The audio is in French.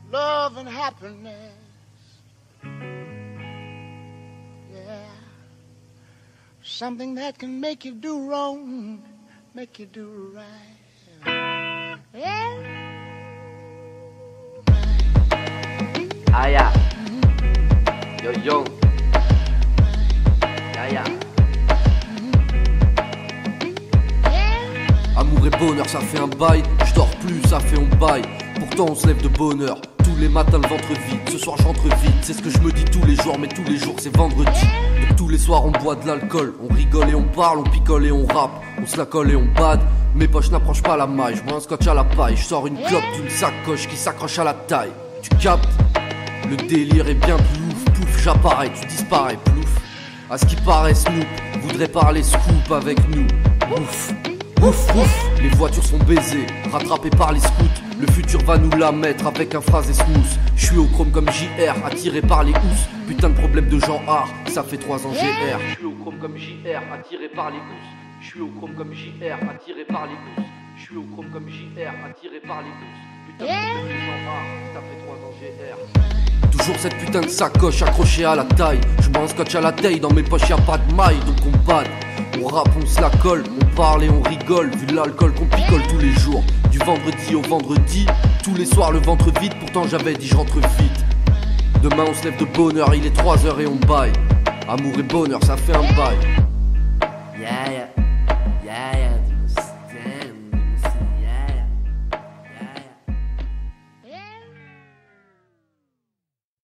love and happiness. Yeah, something that can make you do wrong, make you do right. Yeah. Aya, yo yo, Aya. Amour et bonheur, ça fait un bail. Je dors plus, ça fait on baille. Pourtant on se lève de bonne heure. Tous les matins le ventre vide. Ce soir j'entre vite. C'est ce que je me dis tous les jours, mais tous les jours c'est vendredi. Donc tous les soirs on boit de l'alcool. On rigole et on parle, on picole et on rappe. On se la colle et on bade. Mes poches n'approchent pas la maille. Je bois un scotch à la paille. Je sors une clope d'une sacoche qui s'accroche à la taille. Tu captes? Le délire est bien plus ouf. Pouf, j'apparais, tu disparais, plouf. À ce qui paraît, Snoop voudrait parler scoop avec nous. Ouf. Ouf, ouf, les voitures sont baisées, rattrapées par les scouts. Le futur va nous la mettre avec un phrasé smooth. Je suis au chrome comme JR, attiré par les housses. Putain de problème de genre art, ça fait 3 ans GR. Je suis au chrome comme JR, attiré par les housses. Je suis au chrome comme JR, attiré par les housses. Je suis au chrome comme JR, attiré par les housses. Putain de problème de genre art, ça fait 3 ans GR. Toujours cette putain de sacoche accrochée à la taille. Je bois un scotch à la taille, dans mes poches y'a pas de maille, donc on bade. On rappe, on se la colle, on parle et on rigole. Vu l'alcool qu'on picole tous les jours, du vendredi au vendredi. Tous les soirs le ventre vide, pourtant j'avais dit je rentre vite. Demain on se lève de bonne heure, il est 3h et on baille. Amour et bonheur, ça fait un bail. Yeah, yeah.